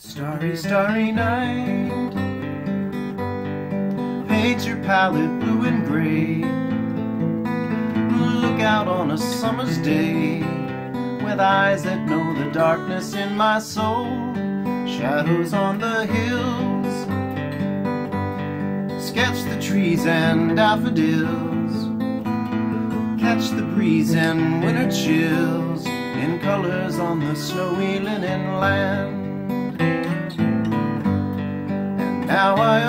Starry, starry night, paint your palette blue and gray. Look out on a summer's day with eyes that know the darkness in my soul. Shadows on the hills, sketch the trees and daffodils, catch the breeze and winter chills in colors on the snowy linen land. And now I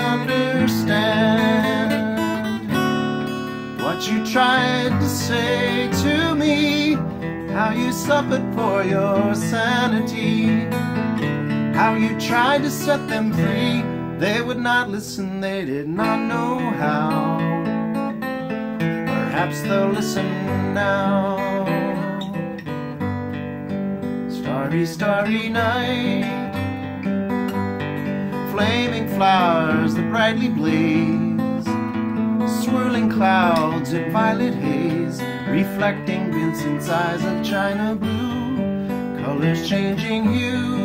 understand what you tried to say to me, how you suffered for your sanity, how you tried to set them free. They would not listen, they did not know how. Perhaps they'll listen now. Starry, starry night, flaming flowers that brightly blaze, swirling clouds in violet haze, reflecting Vincent's eyes of china blue, colors changing hue.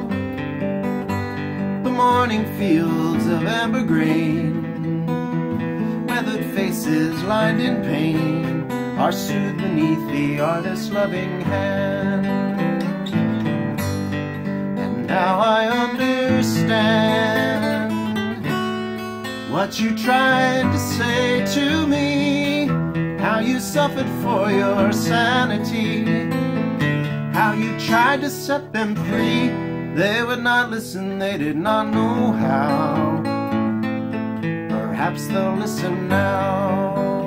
The morning fields of amber grain, weathered faces lined in pain, are soothed beneath the artist's loving hand. And now I understand what you tried to say to me, how you suffered for your sanity, how you tried to set them free. They would not listen, they did not know how. Perhaps they'll listen now.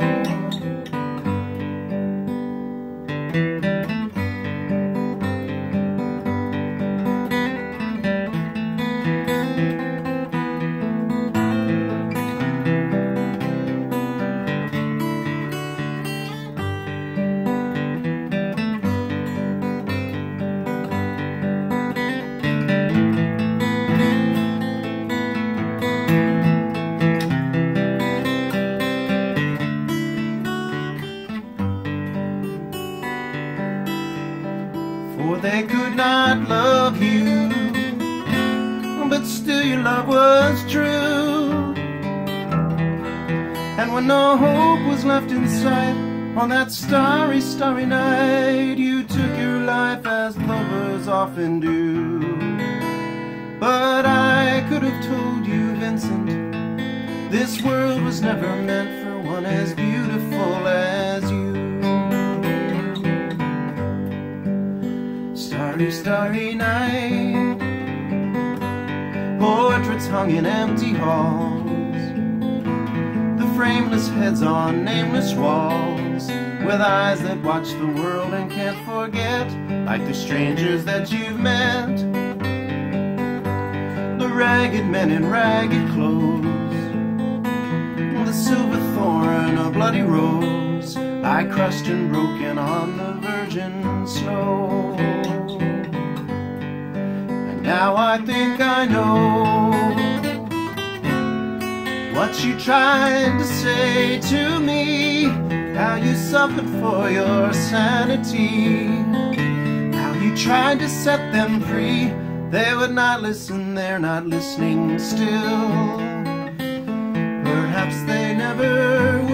For they could not love you, but still your love was true. And when no hope was left in sight, on that starry, starry night, you took your life as lovers often do. But I could have told you, Vincent, this world was never meant for one as beautiful as you. Starry, starry night, portraits hung in empty halls, the frameless heads on nameless walls, with eyes that watch the world and can't forget, like the strangers that you've met, the ragged men in ragged clothes, the silver thorn, a bloody rose, I crushed and broken on the virgin snow. Now I think I know what you tried to say to me, how you suffered for your sanity, how you tried to set them free. They would not listen, they're not listening still. Perhaps they never will.